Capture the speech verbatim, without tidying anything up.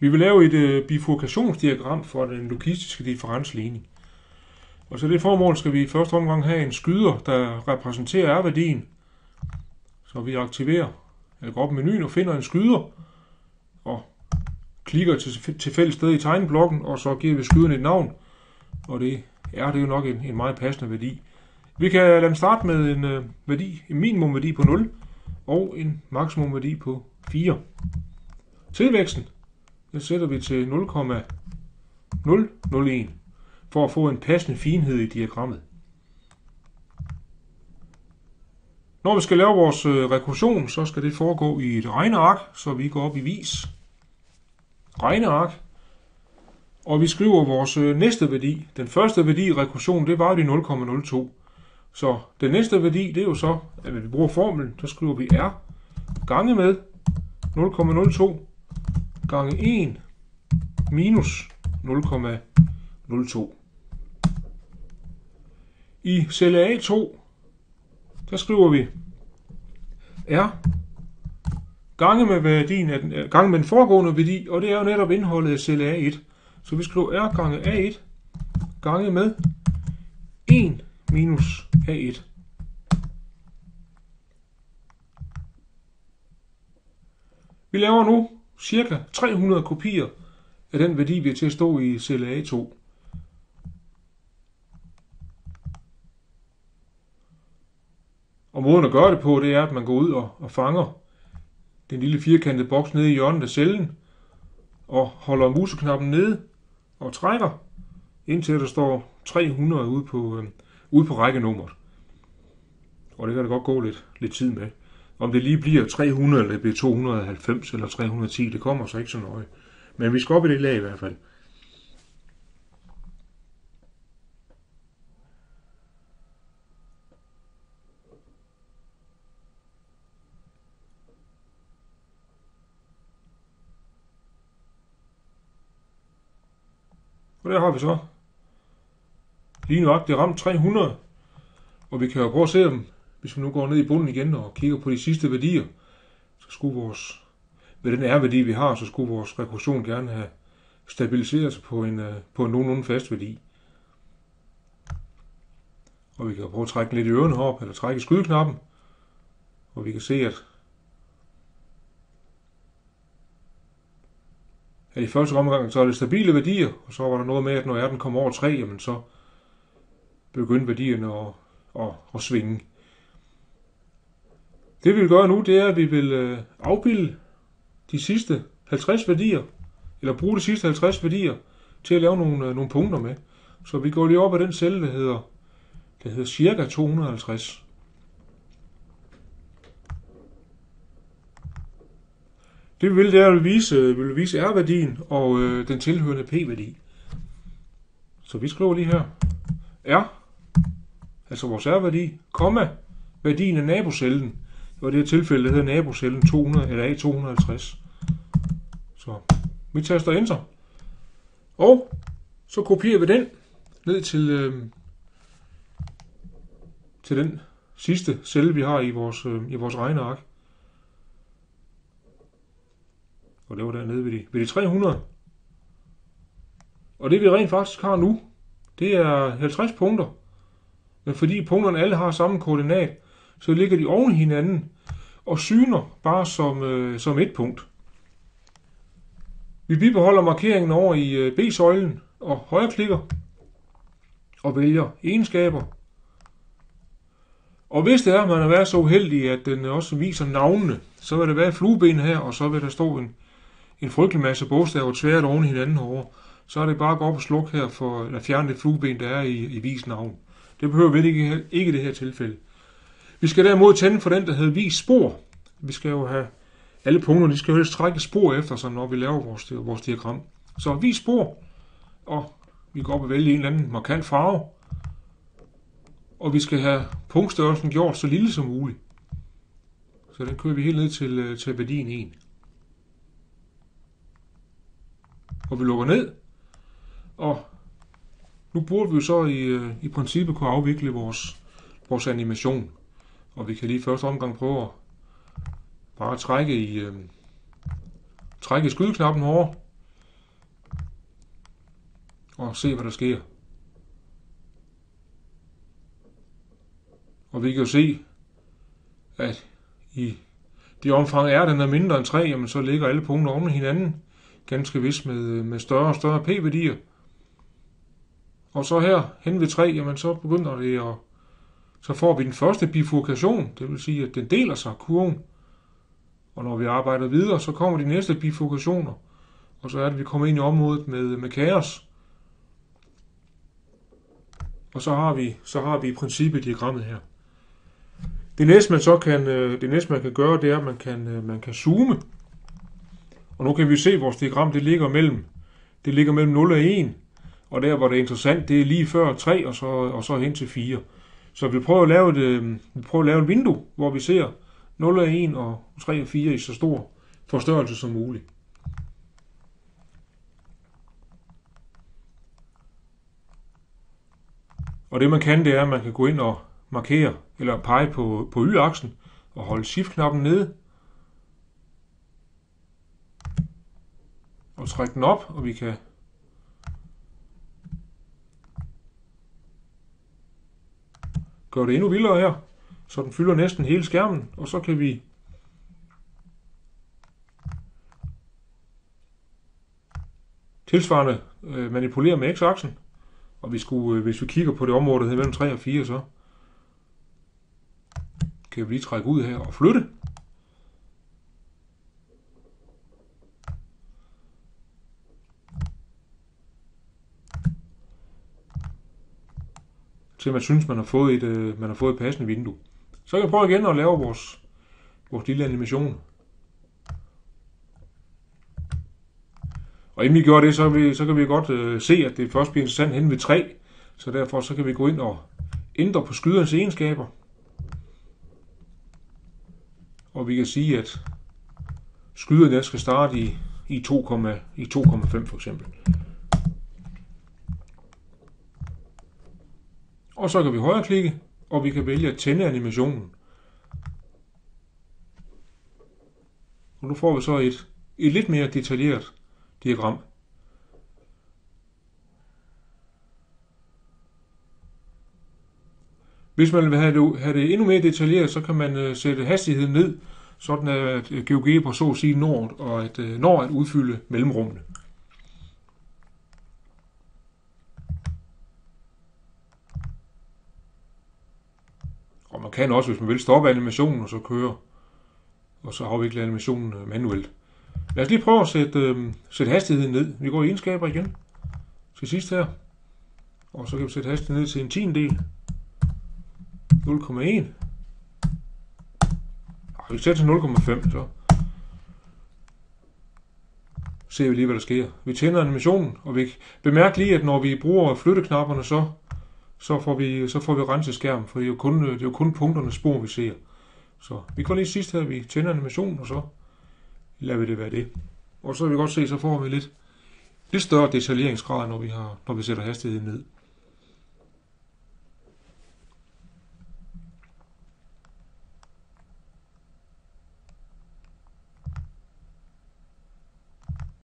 Vi vil lave et øh, bifurkationsdiagram for den logistiske differensligning. Og så det formål skal vi i første omgang have en skyder, der repræsenterer R-værdien. Så vi aktiverer, eller går op i menuen og finder en skyder, og klikker til tilfældigt sted i tegneblokken, og så giver vi skyderen et navn. Og det er det jo nok en, en meget passende værdi. Vi kan lade den starte med en øh, værdi, en minimumværdi på nul, og en maksimumværdi på fire. Tilvæksten, den sætter vi til nul komma nul nul en, for at få en passende finhed i diagrammet. Når vi skal lave vores øh, rekursion, så skal det foregå i et regneark, så vi går op i vis. Regneark. Og vi skriver vores øh, næste værdi. Den første værdi i rekursionen, det var de nul komma nul to. Så den næste værdi, det er jo så, at vi bruger formlen, så skriver vi R gange med nul komma nul to gange en minus nul komma nul to. I celle A to, der skriver vi R gange med værdien af den, gange med den foregående værdi, og det er jo netop indholdet af celle A et. Så vi skriver R gange A et gange med en minus A et. Vi laver nu cirka tre hundrede kopier af den værdi, vi er til at stå i celle A to. Og måden at gøre det på, det er, at man går ud og, og fanger den lille firkantede boks nede i hjørnet af cellen, og holder museknappen nede og trækker, indtil der står tre hundrede ude på, øh, ude på rækkenummeret. Og det kan der godt gå lidt, lidt tid med. Om det lige bliver tre hundrede, eller det bliver to hundrede og halvfems eller tre hundrede og ti, det kommer så ikke så nøje. Men vi skal op i det lag i hvert fald. Og der har vi så lige nøjagtigt ramt tre hundrede. Og vi kan jo prøve at se dem, hvis vi nu går ned i bunden igen og kigger på de sidste værdier. Så skulle vores, med den R-værdi vi har, så skulle vores rekursion gerne have stabiliseret sig på en, på en nogenlunde fast værdi. Og vi kan prøve at trække lidt i ørerne herop, eller trække i skydeknappen. Og vi kan se, at at i første omgang, så er det stabile værdier, og så var der noget med, at når R den kommer over tre, jamen så begynder værdierne at, at, at svinge. Det vi vil gøre nu, det er, at vi vil afbilde de sidste halvtreds værdier, eller bruge de sidste halvtreds værdier til at lave nogle, nogle punkter med. Så vi går lige op ad den celle, der hedder, der hedder cirka to hundrede og halvtreds. Det vi vil, det er at vise, vi vil vise R-værdien og øh, den tilhørende P-værdi. Så vi skriver lige her R, altså vores R-værdi, komma, værdien af nabocellen. Og i det her tilfælde, der hedder nabocellen to hundrede, eller A to hundrede og halvtreds. Så vi taster Enter. Og så kopierer vi den ned til, øh, til den sidste celle, vi har i vores, øh, i vores regneark. Og det var dernede ved de, ved de tre hundrede. Og det vi rent faktisk har nu, det er halvtreds punkter. Men fordi punkterne alle har samme koordinat, så ligger de oven i hinanden og syner bare som, øh, som et punkt. Vi bibeholder markeringen over i øh, B-søjlen og højreklikker og vælger egenskaber. Og hvis det er, at man har været så uheldig, at den også viser navnene, så vil der være flueben her, og så vil der stå en en frygtelig masse bogstaver tværet oven i hinanden herovre, så er det bare at gå op og slukke her for at fjerne det flueben, der er i, i vis navn. Det behøver vi ikke, ikke i det her tilfælde. Vi skal derimod tænde for den, der hedder vis spor. Vi skal jo have alle punkterne, de skal jo helst trække spor efter sig, når vi laver vores, vores diagram. Så vis spor, og vi går op og vælge en eller anden markant farve, og vi skal have punktstørrelsen gjort så lille som muligt. Så den kører vi helt ned til, til værdien en. Og vi lukker ned, og nu burde vi jo så i, i princippet kunne afvikle vores, vores animation. Og vi kan lige første omgang prøve at bare trække i, øh, trække i skydeknappen herovre, og se, hvad der sker. Og vi kan jo se, at i det omfang er, den er mindre end tre, jamen så ligger alle punkter oven i hinanden, ganske vist med, med større og større p-værdier. Og så her, hen ved tre, jamen så begynder det at, så får vi den første bifurkation, det vil sige, at den deler sig, kurven. Og når vi arbejder videre, så kommer de næste bifurkationer, og så er det, vi kommer ind i området med, med kaos. Og så har vi, så har vi i princippet diagrammet her. Det næste, man så kan, det næste, man kan gøre, det er, at man kan, man kan zoome. Og nu kan vi se, at vores diagram det ligger mellem, det ligger mellem nul og en. Og der, hvor det er interessant, det er lige før tre, og så, og så hen til fire. Så vi prøver at lave et, vi prøver at lave et vindue, hvor vi ser nul og en og tre og fire i så stor forstørrelse som muligt. Og det man kan, det er, at man kan gå ind og markere, eller pege på, på y-aksen, og holde shift-knappen nede. Og trække den op, og vi kan gøre det endnu vildere her, så den fylder næsten hele skærmen, og så kan vi tilsvarende øh, manipulere med x-aksen. Og vi skulle, øh, hvis vi kigger på det område, der hedder mellem tre og fire, så kan vi lige trække ud her og flytte. Til man synes, man har fået et, øh, man har fået et passende vindue. Så kan vi prøve igen at lave vores, vores lille animation. Og inden vi gør det, så, vi, så kan vi godt øh, se, at det først bliver interessant hen ved tre. Så derfor så kan vi gå ind og ændre på skyderens egenskaber. Og vi kan sige, at skyderen skal starte i, i to komma fem for eksempel. Og så kan vi højreklikke, og vi kan vælge at tænde animationen. Og nu får vi så et, et lidt mere detaljeret diagram. Hvis man vil have det, have det endnu mere detaljeret, så kan man uh, sætte hastigheden ned, sådan at GeoGebra så at sige når, og at, uh, når at udfylde mellemrummene. Og man kan også, hvis man vil, stoppe animationen og så køre, og så afvikle animationen manuelt. Lad os lige prøve at sætte, øh, sætte hastigheden ned. Vi går i egenskaber igen til sidst her, og så kan vi sætte hastigheden ned til en tiendedel. nul komma en. Vi sætter til nul komma fem, så ser vi lige, hvad der sker. Vi tænder animationen, og vi bemærker lige, at når vi bruger flytteknapperne, så Så får vi, så får vi renset skærmen, for det er jo kun, det er jo kun punkternes spor, vi ser. Så vi går lige sidst her, vi tænder animationen, og så lader vi det være det. Og så vil vi godt se, så får vi lidt, lidt større detaljeringsgrad, når vi, har, når vi sætter hastigheden ned.